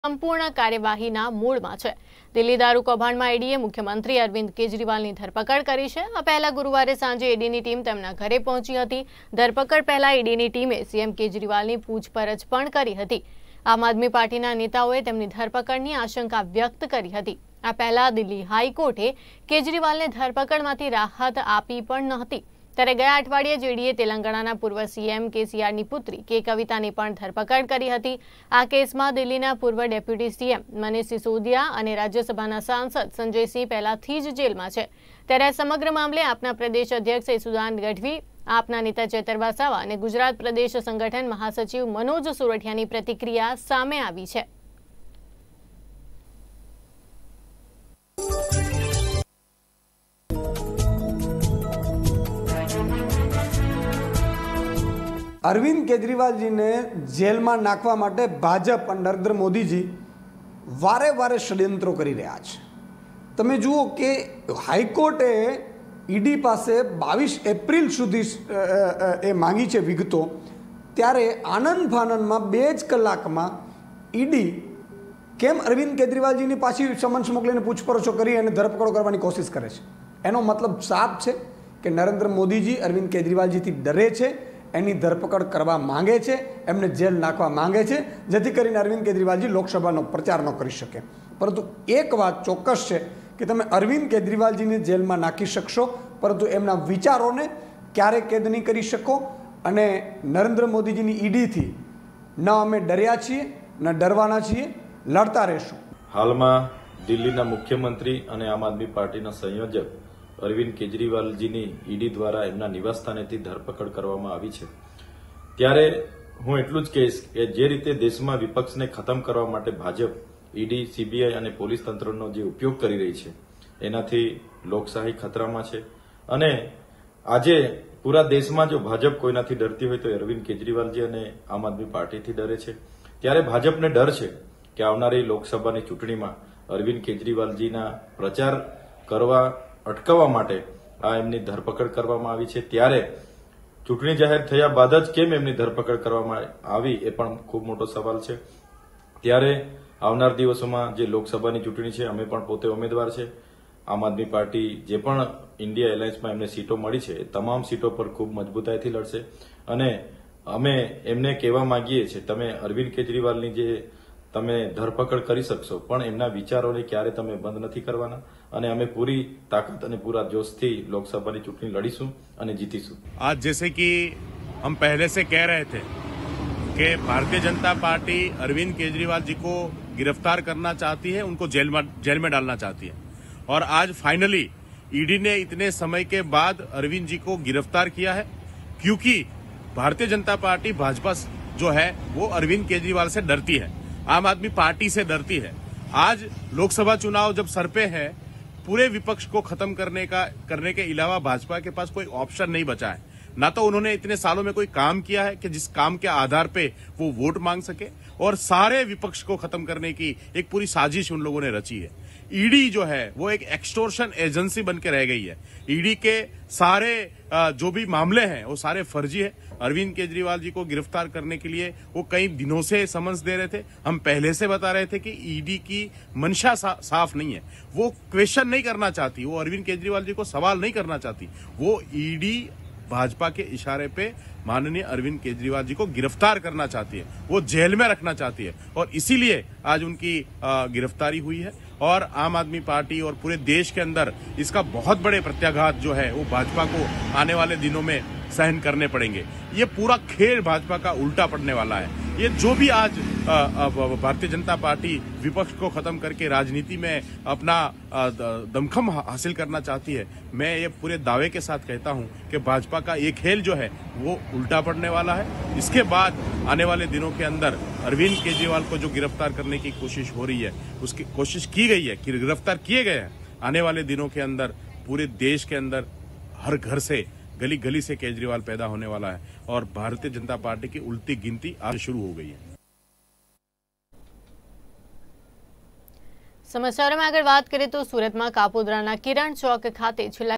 સંપૂર્ણ કાર્યવાહીના મૂળમાં છે। દિલ્હી દારૂ કૌભાંડમાં ઈડીએ મુખ્યમંત્રી અરવિંદ કેજરીવાલની ધરપકડ કરી છે। આ પહેલા ગુરુવારે સાંજે ઈડીની ટીમ તેમના ઘરે પહોંચી હતી। ધરપકડ પહેલા ઈડીની ટીમે સીએમ કેજરીવાલની પૂછપરછ પણ કરી હતી। આમ આદમી પાર્ટીના નેતાઓએ તેમની ધરપકડની આશંકા વ્યક્ત કરી હતી। આ પહેલા દિલ્હી હાઈકોર્ટે કેજરીવાલને ધરપકડમાંથી રાહત આપી પણ નહોતી। ત્યારે ગયા અઠવાડિયે ઈડીએ તેલંગાણાના પૂર્વ સીએમ કેસીઆરની પુત્રી કે કવિતાની પણ ધરપકડ કરી હતી। આ કેસમાં દિલ્હીના પૂર્વ ડેપ્યુટી સીએમ મનીષ સિસોદિયા અને રાજ્યસભાના સાંસદ સંજય સિંહ પહેલાથી જ જેલમાં છે। ત્યારે સમગ્ર મામલે આપના પ્રદેશ અધ્યક્ષ યશુદાન ગઢવી, આપના નેતા ચેતર વસાવા અને ગુજરાત પ્રદેશ સંગઠન મહાસચિવ મનોજ સોરઠિયાની પ્રતિક્રિયા સામે આવી છે। अरविंद केजरीवाल जी ने जेल में नाखवा माटे भाजप नरेंद्र मोदी जी वारे वारे षड्यंत्रों करी रह्या छे। तमे जुओ के हाईकोर्टे ईडी पासे 22 एप्रिल सुधी ए मांगी छे विगतो, त्यारे आनंद फानंद में 2 कलाक में ईडी केम अरविंद केजरीवाल जी ने पाછી समन्स मोकलीने पूछपरछो करी अने धरपकड़ो करवानी कोशिश करे छे। एनो मतलब साफ छे के नरेंद्र मोदी जी अरविंद केजरीवाल जी थी डरे छे, एनी धरपकड़ करवा मांगे छे, एमने जेल नाखवा मांगे छे, जेथी करीने अरविंद केजरीवाल जी लोकसभानो प्रचार न करी शके। परंतु एक बात चौक्कस छे कि तमे अरविंद केजरीवाल जी ने जेल में नाखी शकशो, परंतु एमना विचारोने क्यारे कैद नहीं करी शको। अने नरेंद्र मोदी जी नी ईडी थी न अमे डर्या छीए न डरवाना छीए, लड़ता रहेशुं। हालमां दिल्लीना मुख्यमंत्री अने आम आदमी पार्टीना संयोजक अरविंद केजरीवालजीनी ईडी द्वारा एमना निवासस्थानेथी धरपकड़ करवामां आवी छे। त्यारे हूँ एटलुं ज कहीश के जे रीते देशमां विपक्षने खत्म करवा माटे भाजप ईडी, सीबीआई अने पोलीस तंत्रनो जे उपयोग करी रही छे एनाथी लोकशाही खतरामां छे। अने आजे पूरा देशमां जो भाजप कोईनाथी डरती होय तो अरविंद केजरीवालजी अने आम आदमी पार्टीथी डरे छे। त्यारे भाजपने डर छे के आवनारी लोकसभानी चूंटणीमां अरविंद केजरीवालजीना प्रचार करवा अटकाववा माटे आ एमनी धरपकड़ करवामां आवी छे। त्यारे चूंटणी जाहेर थया बाद ज केम एमनी धरपकड़ करवामां आवी ए पण खूब मोटो सवाल छे। त्यारे आवनार दिवसोमां जे लोकसभानी चूंटणी छे अमे पण पोते उमेदवार छे। आम आदमी पार्टी जे पण इंडिया एलायन्समां एमने सीटो मळी छे तमाम सीटो पर खूब मजबूताईथी लड़शे। अने अमे एमने कहेवा मांगीए छे तमे अरविंद केजरीवालनी जे तमे धरपकड़ करी शकशो पण एमना विचारोने क्यारे तमे बंद नथी करवाना अने अमे पूरी ताकत अने पूरा जोशथी लोकसभानी चूंटणी लड़ीशुं अने जीतीशुं। आज जैसे कि हम पहले से कह रहे थे कि भारतीय जनता पार्टी अरविंद केजरीवाल जी को गिरफ्तार करना चाहती है, उनको जेल में डालना चाहती है, और आज फाइनली ईडी ने इतने समय के बाद अरविंद जी को गिरफ्तार किया है, क्योंकि भारतीय जनता पार्टी भाजपा जो है वो अरविंद केजरीवाल से डरती है, आम आदमी पार्टी से डरती है। आज लोकसभा चुनाव जब सर पे है, पूरे विपक्ष को खत्म करने के अलावा भाजपा के पास कोई ऑप्शन नहीं बचा है। ना तो उन्होंने इतने सालों में कोई काम किया है कि जिस काम के आधार पे वो वोट मांग सके, और सारे विपक्ष को खत्म करने की एक पूरी साजिश उन लोगों ने रची है। ईडी जो है वो एक एक्सटोर्शन एजेंसी बन के रह गई है। ईडी के सारे जो भी मामले हैं वो सारे फर्जी है। अरविंद केजरीवाल जी को गिरफ्तार करने के लिए वो कई दिनों से समन्स दे रहे थे। हम पहले से बता रहे थे कि ईडी की मंशा साफ नहीं है, वो क्वेश्चन नहीं करना चाहती, वो अरविंद केजरीवाल जी को सवाल नहीं करना चाहती। वो ईडी भाजपा के इशारे पे माननीय अरविंद केजरीवाल जी को गिरफ्तार करना चाहती है, वो जेल में रखना चाहती है, और इसीलिए आज उनकी गिरफ्तारी हुई है। और आम आदमी पार्टी और पूरे देश के अंदर इसका बहुत बड़े प्रत्याघात जो है वो भाजपा को आने वाले दिनों में सहन करने पड़ेंगे। ये पूरा खेल भाजपा का उल्टा पड़ने वाला है। ये जो भी आज भारतीय जनता पार्टी विपक्ष को खत्म करके राजनीति में अपना दमखम हासिल करना चाहती है, मैं ये पूरे दावे के साथ कहता हूं कि भाजपा का ये खेल जो है वो उल्टा पड़ने वाला है। इसके बाद आने वाले दिनों के अंदर अरविंद केजरीवाल को जो गिरफ्तार करने की कोशिश हो रही है, उसकी कोशिश की गई है, गिरफ्तार किए गए हैं। आने वाले दिनों के अंदर पूरे देश के अंदर हर घर से, गली गली से केजरीवाल पैदा होने वाला है, और भारतीय जनता पार्टी की उल्टी गिनती आज शुरू हो गई है। समाचारों में आगे बात करें तो सूरत में कापोद्राना किरण चौक खाते